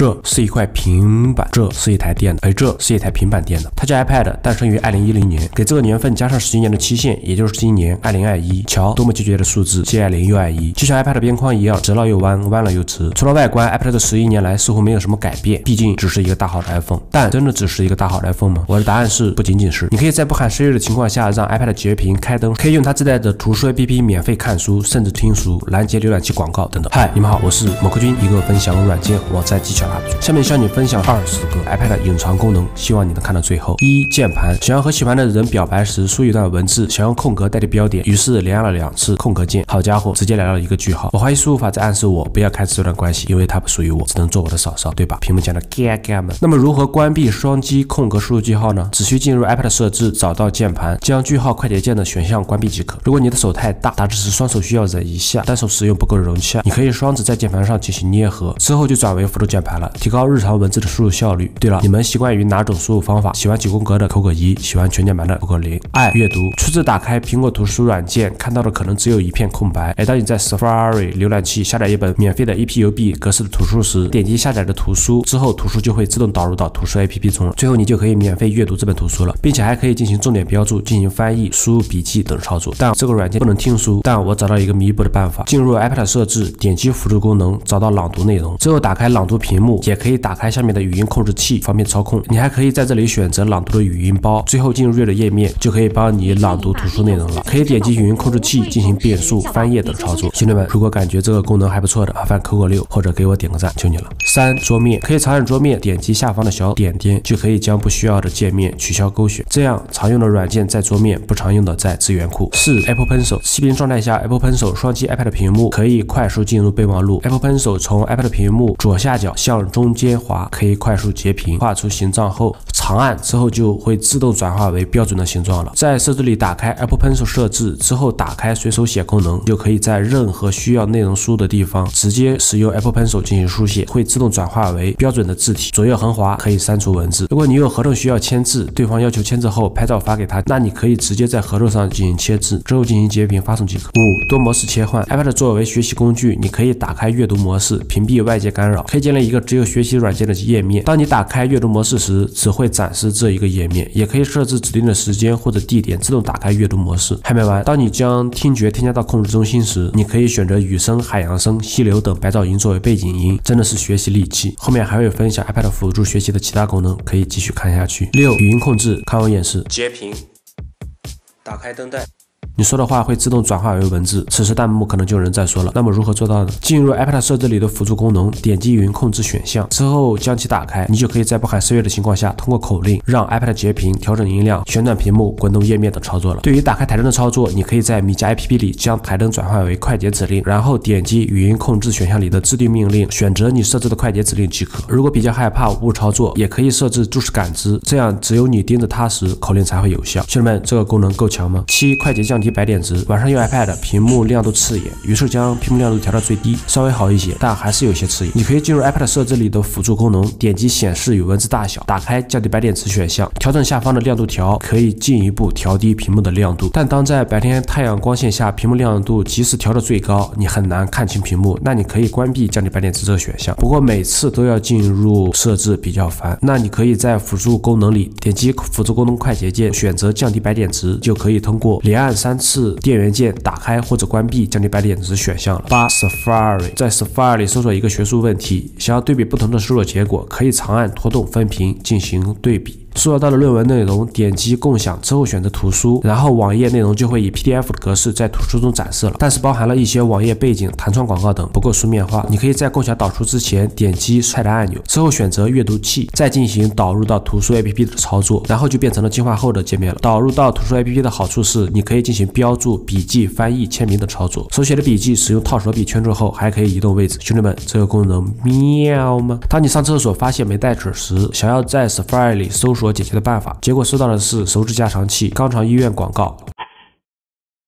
这是一块平板，这是一台电脑，这是一台平板电脑。它叫 iPad， 诞生于2010年，给这个年份加上10年的期限，也就是今年2021。瞧，多么决绝的数字，既爱0又爱1，就像 iPad 的边框一样，直了又弯，弯了又直。除了外观 ，iPad 这11年来似乎没有什么改变，毕竟只是一个大号的 iPhone。但真的只是一个大号的 iPhone 吗？我的答案是不仅仅是。你可以在不含湿热的情况下，让 iPad 截屏开灯，可以用它自带的图书 APP 免费看书，甚至听书，拦截浏览器广告等等。嗨，你们好，我是某科君，一个分享软件网站技巧的 UP主。下面向你分享20个 iPad 隐藏功能，希望你能看到最后。键盘，想要和喜欢的人表白时输一段文字，想用空格代替标点，于是连按了2次空格键，好家伙，直接来了一个句号。我怀疑输入法在暗示我不要开始这段关系，因为它不属于我，只能做我的嫂嫂，对吧？屏幕前的 gaga 们。那么如何关闭双击空格输入句号呢？只需进入 iPad 设置，找到键盘，将句号快捷键的选项关闭即可。如果你的手太大，打字时双手需要忍一下，单手使用不够容器，你可以双指在键盘上进行捏合，之后就转为辅助键盘了，提高日常文字的输入效率。对了，你们习惯于哪种输入方法？喜欢9宫格的扣个1，喜欢全键盘的扣个0。阅读，初次打开苹果图书软件，看到的可能只有一片空白。当你在 Safari 浏览器下载一本免费的 EPUB 格式的图书时，点击下载的图书之后，图书就会自动导入到图书 APP 中了。最后你就可以免费阅读这本图书了，并且还可以进行重点标注、进行翻译、输入笔记等操作。但这个软件不能听书，但我找到一个弥补的办法。进入 iPad 设置，点击辅助功能，找到朗读内容，之后打开朗读屏幕，也可以打开下面的语音控制器，方便操控。你还可以在这里选择朗读的语音包，最后进入 Read 页面，就可以帮你朗读图书内容了。可以点击语音控制器进行变速、翻页等操作。兄弟们，如果感觉这个功能还不错的，麻烦扣个6或者给我点个赞，求你了。桌面，可以长按桌面，点击下方的小点点，就可以将不需要的界面取消勾选，这样常用的软件在桌面，不常用的在资源库。Apple Pencil， 熄屏状态下 Apple Pencil 双击 iPad 屏幕，可以快速进入备忘录。Apple Pencil 从 iPad 屏幕左下角向中间滑，可以快速截屏，画出形状后长按之后就会自动转化为标准的形状了。在设置里打开 Apple Pencil 设置之后，打开随手写功能，就可以在任何需要内容输入的地方直接使用 Apple Pencil 进行书写，会自动转化为标准的字体。左右横滑可以删除文字。如果你有合同需要签字，对方要求签字后拍照发给他，那你可以直接在合同上进行签字，之后进行截屏发送即可。多模式切换， iPad 作为学习工具，你可以打开阅读模式，屏蔽外界干扰，可以建立一个只有学习软件的页面。当你打开阅读模式时，只会展示这一个页面，也可以设置指定的时间或者地点自动打开阅读模式。还没完，当你将听觉添加到控制中心时，你可以选择雨声、海洋声、溪流等白噪音作为背景音，真的是学习利器。后面还会分享 iPad 辅助学习的其他功能，可以继续看下去。语音控制，看我演示。截屏，打开灯带。你说的话会自动转化为文字，此时弹幕可能就有人在说了，那么如何做到呢？进入 iPad 设置里的辅助功能，点击语音控制选项之后将其打开，你就可以在不含声乐的情况下，通过口令让 iPad 截屏、调整音量、旋转屏幕、滚动页面等操作了。对于打开台灯的操作，你可以在米家 APP 里将台灯转换为快捷指令，然后点击语音控制选项里的自定命令，选择你设置的快捷指令即可。如果比较害怕误操作，也可以设置注视感知，这样只有你盯着它时，口令才会有效。兄弟们，这个功能够强吗？快捷降低白点值。晚上用 iPad 屏幕亮度刺眼，于是将屏幕亮度调到最低，稍微好一些，但还是有些刺眼。你可以进入 iPad 设置里的辅助功能，点击显示与文字大小，打开降低白点值选项，调整下方的亮度条，可以进一步调低屏幕的亮度。但当在白天太阳光线下，屏幕亮度即使调到最高，你很难看清屏幕，那你可以关闭降低白点值这个选项。不过每次都要进入设置比较烦，那你可以在辅助功能里点击辅助功能快捷键，选择降低白点值，就可以通过连按3次电源键打开或者关闭降低白点值选项了。Safari， 在 Safari 里搜索一个学术问题，想要对比不同的搜索结果，可以长按拖动分屏进行对比。搜索到的论文内容，点击共享之后选择图书，然后网页内容就会以 PDF 的格式在图书中展示了，但是包含了一些网页背景、弹窗广告等，不够书面化。你可以在共享导出之前点击菜单按钮，之后选择阅读器，再进行导入到图书 APP 的操作，然后就变成了进化后的界面了。导入到图书 APP 的好处是，你可以进行标注、笔记、翻译、签名的操作。手写的笔记使用套手笔圈住后，还可以移动位置。兄弟们，这个功能妙吗？当你上厕所发现没带纸时，想要在 Safari 里搜索解决的办法，结果收到的是手指加长器、肛肠医院广告。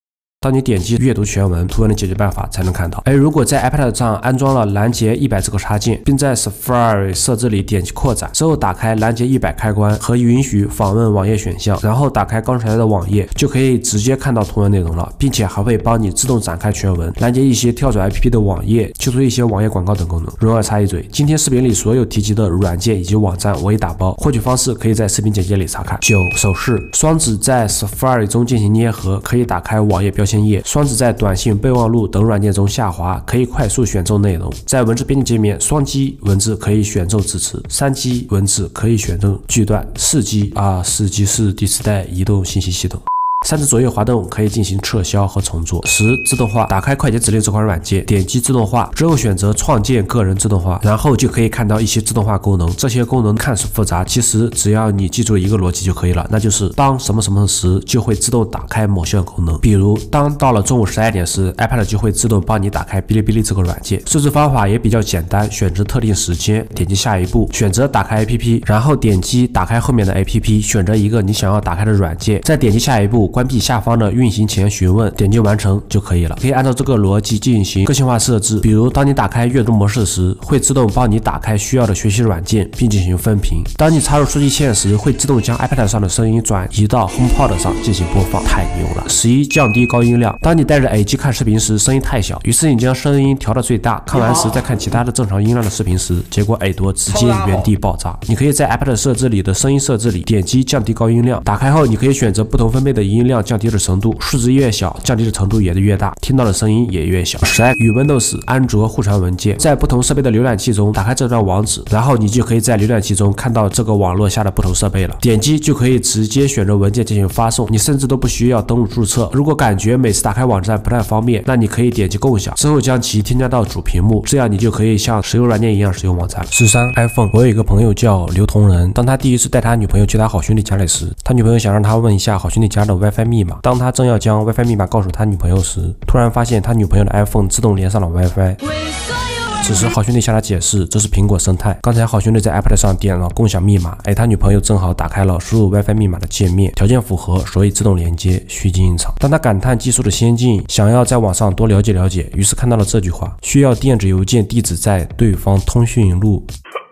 当你点击阅读全文，图文的解决办法才能看到。如果在 iPad 上安装了拦截100这个插件，并在 Safari 设置里点击扩展之后，打开拦截100开关和允许访问网页选项，然后打开刚才的网页，就可以直接看到图文内容了，并且还会帮你自动展开全文，拦截一些跳转 APP 的网页，去除一些网页广告等功能。容我插一嘴，今天视频里所有提及的软件以及网站我已打包，获取方式可以在视频简介里查看。9. 手势，双指在 Safari 中进行捏合，可以打开网页标签页；双指在短信、备忘录等软件中下滑，可以快速选中内容。在文字编辑界面，双击文字可以选中字词，3击文字可以选中句段，4击是第4代移动信息系统。3指左右滑动可以进行撤销和重做。10. 自动化，打开快捷指令这款软件，点击自动化之后选择创建个人自动化，然后就可以看到一些自动化功能。这些功能看似复杂，其实只要你记住一个逻辑就可以了，那就是当什么什么时就会自动打开某项功能。比如当到了中午12点时 ，iPad 就会自动帮你打开哔哩哔哩这个软件。设置方法也比较简单，选择特定时间，点击下一步，选择打开 APP， 然后点击打开后面的 APP， 选择一个你想要打开的软件，再点击下一步。关闭下方的运行前询问，点击完成就可以了。可以按照这个逻辑进行个性化设置，比如当你打开阅读模式时，会自动帮你打开需要的学习软件并进行分屏。当你插入数据线时，会自动将 iPad 上的声音转移到 HomePod 上进行播放，太牛了。11. 降低高音量，当你戴着耳机看视频时，声音太小，于是你将声音调到最大，看完时再看其他的正常音量的视频时，结果耳朵直接原地爆炸。你可以在 iPad 设置里的声音设置里点击降低高音量，打开后你可以选择不同分贝的音量降低的程度，数值越小，降低的程度也越大，听到的声音也越小。12. 与 Windows、安卓互传文件，在不同设备的浏览器中打开这段网址，然后你就可以在浏览器中看到这个网络下的不同设备了。点击就可以直接选择文件进行发送，你甚至都不需要登录注册。如果感觉每次打开网站不太方便，那你可以点击共享，之后将其添加到主屏幕，这样你就可以像使用软件一样使用网站。13. iPhone， 我有一个朋友叫刘同仁，当他第一次带他女朋友去他好兄弟家里时，他女朋友想让他问一下好兄弟家的 WiFi 密码。当他正要将 WiFi 密码告诉他女朋友时，突然发现他女朋友的 iPhone 自动连上了 WiFi。此时好兄弟向他解释，这是苹果生态。刚才好兄弟在 iPad 上点了共享密码，他女朋友正好打开了输入 WiFi 密码的界面，条件符合，所以自动连接，虚惊一场。当他感叹技术的先进，想要在网上多了解了解，于是看到了这句话：需要电子邮件地址在对方通讯录。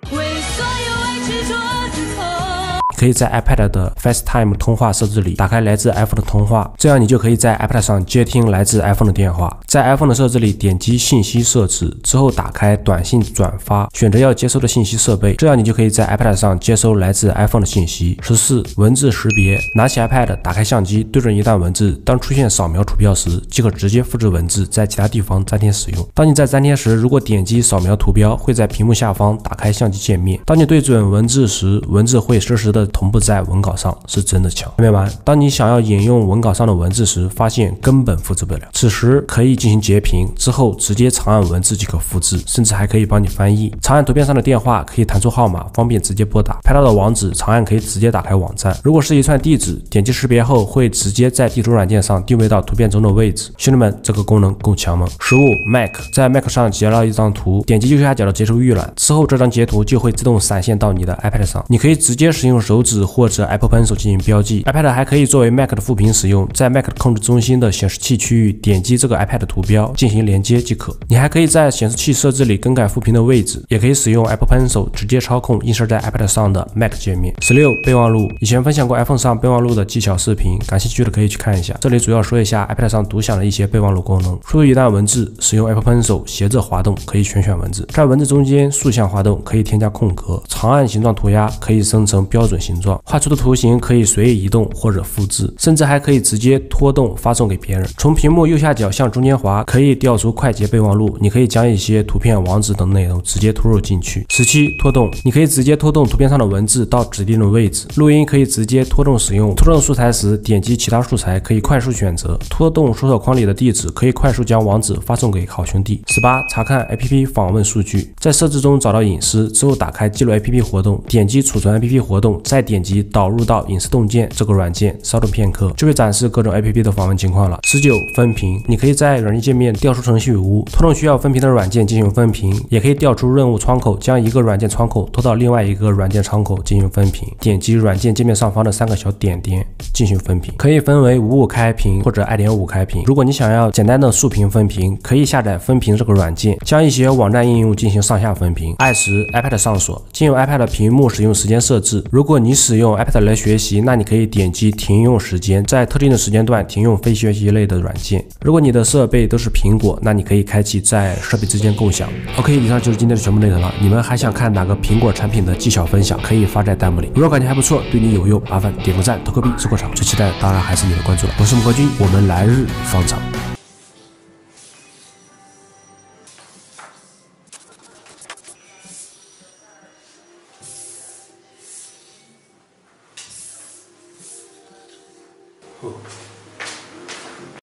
可以在 iPad 的 FaceTime 通话设置里打开来自 iPhone 的通话，这样你就可以在 iPad 上接听来自 iPhone 的电话。在 iPhone 的设置里点击信息设置之后，打开短信转发，选择要接收的信息设备，这样你就可以在 iPad 上接收来自 iPhone 的信息。14. 文字识别，拿起 iPad， 打开相机，对准一段文字，当出现扫描图标时，即可直接复制文字，在其他地方粘贴使用。当你在粘贴时，如果点击扫描图标，会在屏幕下方打开相机界面。当你对准文字时，文字会实时的同步在文稿上，是真的强。还没完，当你想要引用文稿上的文字时，发现根本复制不了，此时可以进行截屏，之后直接长按文字即可复制，甚至还可以帮你翻译。长按图片上的电话可以弹出号码，方便直接拨打。拍到的网址长按可以直接打开网站。如果是一串地址，点击识别后会直接在地图软件上定位到图片中的位置。兄弟们，这个功能够强吗？15. Mac， 在 Mac 上截了一张图，点击右下角的截图预览，之后这张截图就会自动闪现到你的 iPad 上，你可以直接使用手指或者 Apple Pencil 进行标记。 iPad 还可以作为 Mac 的副屏使用，在 Mac 的控制中心的显示器区域点击这个 iPad 图标进行连接即可。你还可以在显示器设置里更改副屏的位置，也可以使用 Apple Pencil 直接操控映射在 iPad 上的 Mac 界面。16. 备忘录，以前分享过 iPhone 上备忘录的技巧视频，感兴趣的可以去看一下。这里主要说一下 iPad 上独享的一些备忘录功能。输入一段文字，使用 Apple Pencil 斜着滑动可以选文字，在文字中间竖向滑动可以添加空格，长按形状涂鸦可以生成标准形状，画出的图形可以随意移动或者复制，甚至还可以直接拖动发送给别人。从屏幕右下角向中间滑，可以调出快捷备忘录，你可以将一些图片、网址等内容直接拖入进去。17. 拖动，你可以直接拖动图片上的文字到指定的位置。录音可以直接拖动使用，拖动素材时点击其他素材可以快速选择。拖动搜索框里的地址可以快速将网址发送给好兄弟。18. 查看 APP 访问数据，在设置中找到隐私之后，打开记录 APP 活动，点击储存 APP 活动，再再点击导入到隐私洞见这个软件，稍等片刻就会展示各种 APP 的访问情况了。19分屏，你可以在软件界面调出程序无，拖动需要分屏的软件进行分屏，也可以调出任务窗口，将一个软件窗口拖到另外一个软件窗口进行分屏。点击软件界面上方的3个小点点进行分屏，可以分为55开屏或者 2.5 开屏。如果你想要简单的竖屏分屏，可以下载分屏这个软件，将一些网站应用进行上下分屏。iPad 上锁，进入 iPad 屏幕使用时间设置。如果你使用 iPad 来学习，那你可以点击停用时间，在特定的时间段停用非学习类的软件。如果你的设备都是苹果，那你可以开启在设备之间共享。OK， 以上就是今天的全部内容了。你们还想看哪个苹果产品的技巧分享，可以发在弹幕里。如果感觉还不错，对你有用，麻烦点个赞、投个币、收个场。最期待当然还是你的关注了。我是木哥君，我们来日方长。 哦。